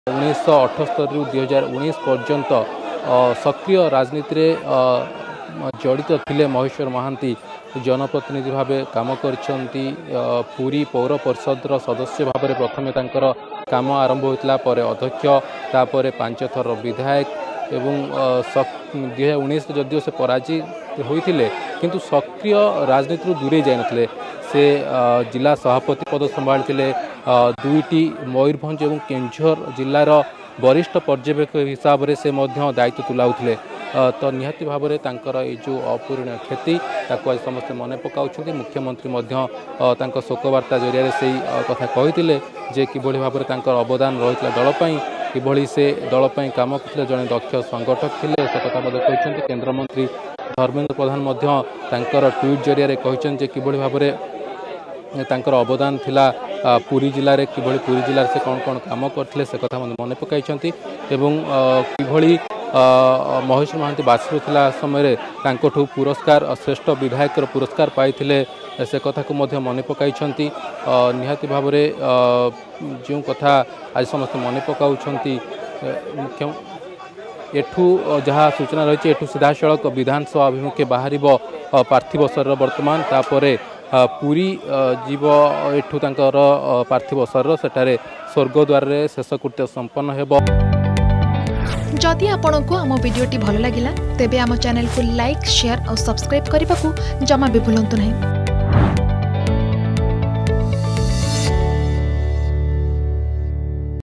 1978 रु 2019 पर्यंत सक्रिय राजनीति रे जड़ित थिले महेश्वर महांती जनप्रतिनिधि भाव काम करछंती। पुरी पौर परिषद सदस्य भाव में प्रथमे तांकर काम आरंभ होता अध्यक्ष तापर 5 थर विधायक एवं 2019 जदिव से पराजित होते किंतु सक्रिय राजनीति दूरे जाते से जिला सभापति पद संभाली दुईटी मयूरभंज और केन्दुझर जिलार वरिष्ठ पर्यवेक्षक हिसाब से दायित्व तुलाउले। तो निहाती भाव में जो अपूरणीय क्षति आज समस्ते मन पकाउछन्ति। मुख्यमंत्री शोकवार्ता जरिया से कथा कहते जे किभली भाव में अवदान रही दलपाई किभली से दलपाई काम करते जड़े दक्ष संगठक थे से कथा कहते। केन्द्रमंत्री धर्मेन्द्र प्रधान ट्वीट जरिया कहते किभली भाव में अवदान थिला पुरी जिले में किभली पुरी जिले से कौन कौन काम करते से कथा मन पकाई किभली महेश्वर महांती बासी था समय पुरस्कार श्रेष्ठ विधायक पुरस्कार पाई से कथा को मन पकाई निहाती भाव में जो कथा आज समस्त मन पकाउं मुख्य एठू जहाँ सूचना रही एठू सीधा सड़क विधानसभा अभिमुखे बाहर पार्थिव शरीर वर्तमान तापर पुरी जीव एठू तांकर पार्थिव शरीर सेठारे स्वर्गद्वार रे शेषकृत्य संपन्न हेबो। जदि आपंक आम भिडी भल लगा तेब आम चैनल को लाइक शेयर और सब्सक्राइब करने को जमा भी भूलु नहीं।